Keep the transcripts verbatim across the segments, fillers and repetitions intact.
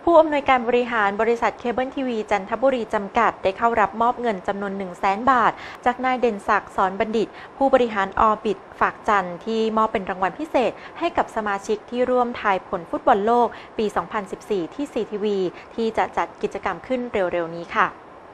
ผู้อำนวยการบริหารบริษัทเคเบิลทีวีจันทบุรีจำกัดได้เข้ารับมอบเงินจำนวน หนึ่งแสน บาทจากนายเด่นศักดิ์สอนบัณฑิตผู้บริหารออร์บิทฝากจันทร์ที่มอบเป็นรางวัลพิเศษให้กับสมาชิกที่ร่วมทายผลฟุตบอลโลกปี สองพันสิบสี่ ที่ ซี ที วี ที่จะจัดกิจกรรมขึ้นเร็วๆนี้ค่ะ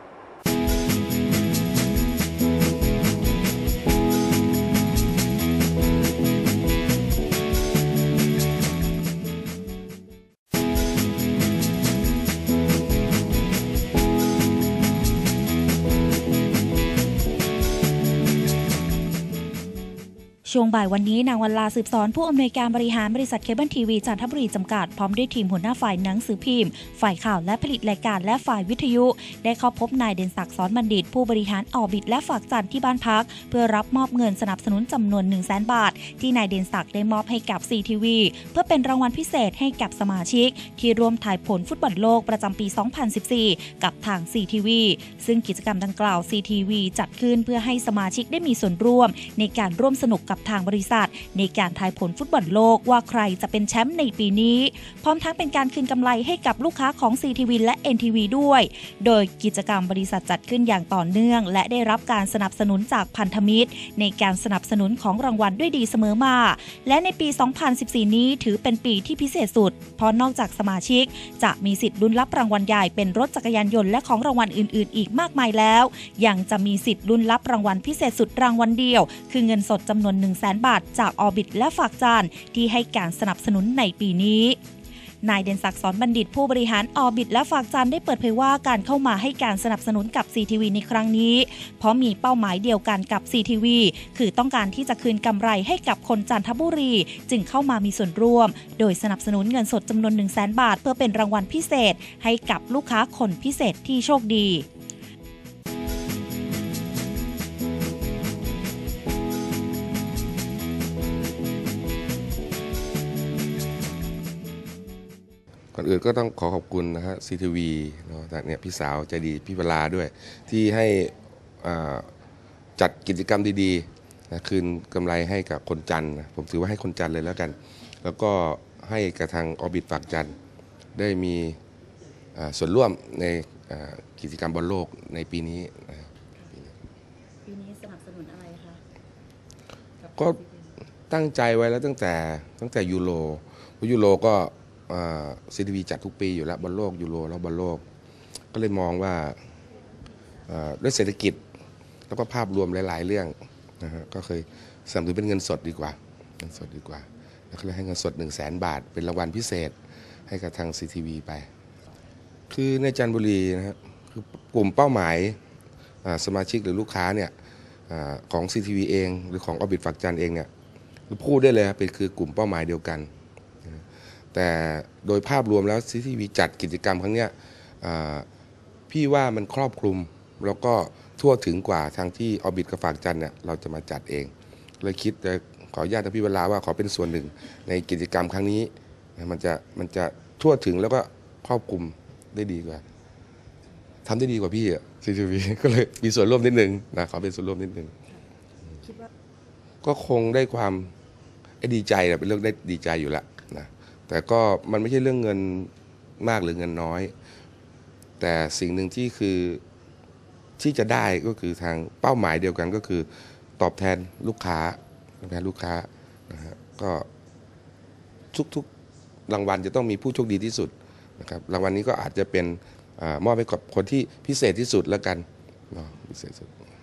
ช่วงบ่ายวันนี้นางวรรลาสืบสอนผู้อำนวยการบริหารบริษัทเคเบิลทีวีจันทบุรีจำกัดพร้อมด้วยทีมหัวหน้าฝ่ายหนังสือพิมพ์ฝ่ายข่าวและผลิตรายการและฝ่ายวิทยุได้เข้าพบนายเด่นศักดิ์สอนบัณฑิตผู้บริหารออร์บิทและฝากจันทร์ที่บ้านพักเพื่อรับมอบเงินสนับสนุนจำนวน หนึ่งแสน บาทที่นายเด่นศักดิ์ได้มอบให้กับ ซี ที วี เพื่อเป็นรางวัลพิเศษให้กับสมาชิกที่ร่วมทายผลฟุตบอลโลกประจำปี สองพันสิบสี่ กับทาง ซี ที วี ซึ่งกิจกรรมดังกล่าว ซี ที วี จัดขึ้นเพื่อให้สมาชิกได้มีส่วนร่วมในการร่วมสนุกกับทางบริษัทในการทายผลฟุตบอลโลกว่าใครจะเป็นแชมป์ในปีนี้พร้อมทั้งเป็นการคืนกำไรให้กับลูกค้าของ ซี ที วี และ เอ็น ที วี ด้วยโดยกิจกรรมบริษัทจัดขึ้นอย่างต่อเนื่องและได้รับการสนับสนุนจากพันธมิตรในการสนับสนุนของรางวัลด้วยดีเสมอมาและในปี สองพันสิบสี่ นี้ถือเป็นปีที่พิเศษสุดเพราะนอกจากสมาชิกจะมีสิทธิ์ลุ้นรับรางวัลใหญ่เป็นรถจักรยานยนต์และของรางวัลอื่นๆอีกมากมายแล้วยังจะมีสิทธิ์ลุ้นรับรางวัลพิเศษสุดรางวัลเดียวคือเงินสดจำนวน หนึ่งแสน บาทจากออร์บิทและฝากจันทร์ที่ให้การสนับสนุนในปีนี้นายเด่นศักดิ์สอนบัณฑิตผู้บริหารออร์บิทและฝากจันทร์ได้เปิดเผยว่าการเข้ามาให้การสนับสนุนกับ ซี ที วี ในครั้งนี้เพราะมีเป้าหมายเดียวกันกับ ซี ที วี คือต้องการที่จะคืนกำไรให้กับคนจันทบุรีจึงเข้ามามีส่วนร่วมโดยสนับสนุนเงินสดจำนวน หนึ่งแสน บาทเพื่อเป็นรางวัลพิเศษให้กับลูกค้าคนพิเศษที่โชคดีก่อนอื่นก็ต้องขอขอบคุณนะฮะ ซี ที วี เนาะจากเนี่ยพี่สาวใจดีพี่เวลาด้วยที่ให้จัดกิจกรรมดีๆนะคืนกำไรให้กับคนจันทร์นะผมถือว่าให้คนจันทร์เลยแล้วกันแล้วก็ให้กระทางออร์บิทฝากจันทร์ได้มีส่วนร่วมในกิจกรรมบอลโลกในปีนี้ปีนี้สนับสนุนอะไรคะก็ตั้งใจไว้แล้วตั้งแต่ตั้งแต่ยูโรยูโรก็ซี ที วี จัดทุกปีอยู่แล้วบอลโลกยูโรแล้วบอลโลกก็เลยมองว่าด้วยเศรษฐกิจแล้วก็ภาพรวมหลายๆเรื่องนะฮะก็เคยสนับสนุนเป็นเงินสดดีกว่าเงินสดดีกว่าแล้วก็เลยให้เงินสด หนึ่งแสน บาทเป็นรางวัลพิเศษให้กับทาง ซี ที วี ไปคือในจันทบุรีนะฮะคือกลุ่มเป้าหมายสมาชิกหรือลูกค้าเนี่ยของ ซี ที วี เองหรือของออร์บิทฝากจันทร์เองเนี่ยพูดได้เลยเป็นคือกลุ่มเป้าหมายเดียวกันแต่โดยภาพรวมแล้ว ซี ที วี จัดกิจกรรมครั้งนี้พี่ว่ามันครอบคลุมแล้วก็ทั่วถึงกว่าทางที่ออร์บิทกับฝากจันทร์เนี่ยเราจะมาจัดเองเลยคิดจะขออนุญาตพี่เวลาว่าขอเป็นส่วนหนึ่งในกิจกรรมครั้งนี้มันจะมันจะทั่วถึงแล้วก็ครอบคลุมได้ดีกว่าทำได้ดีกว่าพี่อ่ะ ซี ที วี ก็เลยมีส่วนร่วมนิดนึงนะขอเป็นส่วนร่วมนิดนึงก็คงได้ความดีใจแหละเป็นเรื่องได้ดีใจอยู่แล้วนะแต่ก็มันไม่ใช่เรื่องเงินมากหรือเงินน้อยแต่สิ่งหนึ่งที่คือที่จะได้ก็คือทางเป้าหมายเดียวกันก็คือตอบแทนลูกค้าตอบแทนลูกค้านะฮะก็ทุกๆรางวัลจะต้องมีผู้โชคดีที่สุดนะครับรางวัลนี้ก็อาจจะเป็นมอบให้กับคนที่พิเศษที่สุดแล้วกันเนาะพิเศษสุด